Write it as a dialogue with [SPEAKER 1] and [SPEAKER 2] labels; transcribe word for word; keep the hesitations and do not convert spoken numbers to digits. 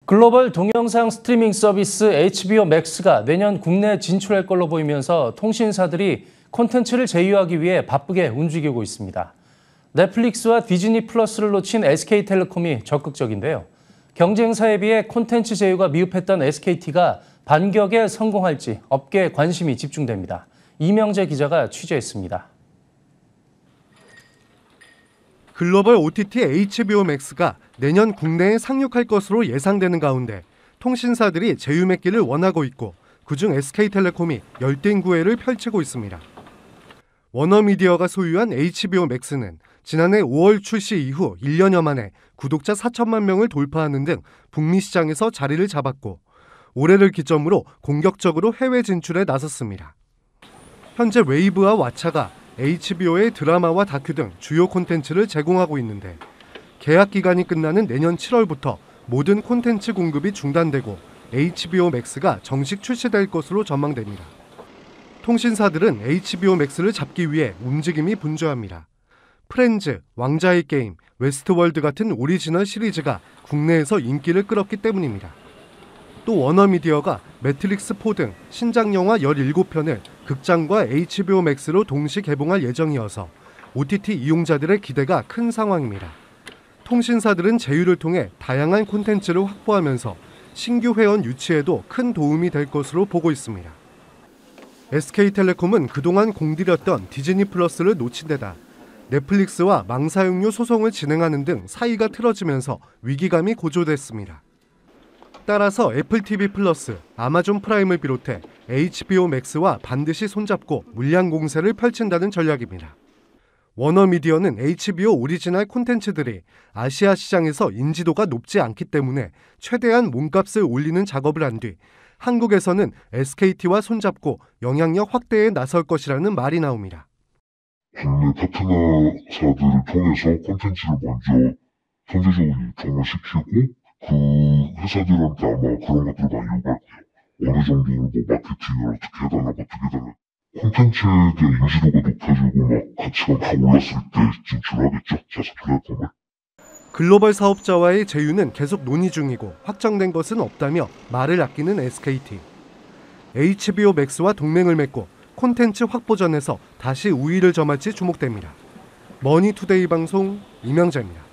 [SPEAKER 1] 글로벌 동영상 스트리밍 서비스 에이치비오 맥스가 내년 국내에 진출할 걸로 보이면서 통신사들이 콘텐츠를 제휴하기 위해 바쁘게 움직이고 있습니다. 넷플릭스와 디즈니 플러스를 놓친 에스케이텔레콤이 적극적인데요. 경쟁사에 비해 콘텐츠 제휴가 미흡했던 에스케이티가 반격에 성공할지 업계에 관심이 집중됩니다. 이명재 기자가 취재했습니다.
[SPEAKER 2] 글로벌 오티티 에이치비오 맥스가 내년 국내에 상륙할 것으로 예상되는 가운데 통신사들이 제휴 맺기를 원하고 있고 그중 에스케이텔레콤이 열띤구애를 펼치고 있습니다. 워너미디어가 소유한 에이치비오 맥스는 지난해 오월 출시 이후 일 년여 만에 구독자 사천만 명을 돌파하는 등 북미 시장에서 자리를 잡았고 올해를 기점으로 공격적으로 해외 진출에 나섰습니다. 현재 웨이브와 왓챠가 에이치비오의 드라마와 다큐 등 주요 콘텐츠를 제공하고 있는데 계약 기간이 끝나는 내년 칠월부터 모든 콘텐츠 공급이 중단되고 에이치비오 맥스가 정식 출시될 것으로 전망됩니다. 통신사들은 에이치비오 맥스를 잡기 위해 움직임이 분주합니다. 프렌즈, 왕자의 게임, 웨스트월드 같은 오리지널 시리즈가 국내에서 인기를 끌었기 때문입니다. 또 워너미디어가 매트릭스 사 등 신작 영화 열일곱 편을 극장과 에이치비오 맥스로 동시 개봉할 예정이어서 오티티 이용자들의 기대가 큰 상황입니다. 통신사들은 제휴를 통해 다양한 콘텐츠를 확보하면서 신규 회원 유치에도 큰 도움이 될 것으로 보고 있습니다. 에스케이텔레콤은 그동안 공들였던 디즈니 플러스를 놓친 데다 넷플릭스와 망사용료 소송을 진행하는 등 사이가 틀어지면서 위기감이 고조됐습니다. 따라서 애플티비 플러스, 아마존 프라임을 비롯해 에이치비오 맥스와 반드시 손잡고 물량 공세를 펼친다는 전략입니다. 워너미디어는 에이치비오 오리지널 콘텐츠들이 아시아 시장에서 인지도가 높지 않기 때문에 최대한 몸값을 올리는 작업을 한 뒤 한국에서는 에스케이티와 손잡고 영향력 확대에 나설 것이라는 말이 나옵니다.
[SPEAKER 3] 국내 파트너사들을 통해서 콘텐츠를 먼저 선제적으로 유통을 시키고 그 회사들한테 아마 그런 것들을 많이 요구할 거예요. 어느 정도로 뭐 마케팅을 어떻게 해달라 어떻게 해달라. 콘텐츠에 대한 인지도가 높아지고 막 가치가 다 올랐을 때 진출하겠죠. 자사 플랫폼을.
[SPEAKER 2] 글로벌 사업자와의 제휴는 계속 논의 중이고 확정된 것은 없다며 말을 아끼는 에스케이티. 에이치비오 맥스와 동맹을 맺고 콘텐츠 확보전에서 다시 우위를 점할지 주목됩니다. 머니투데이 방송 이명재입니다.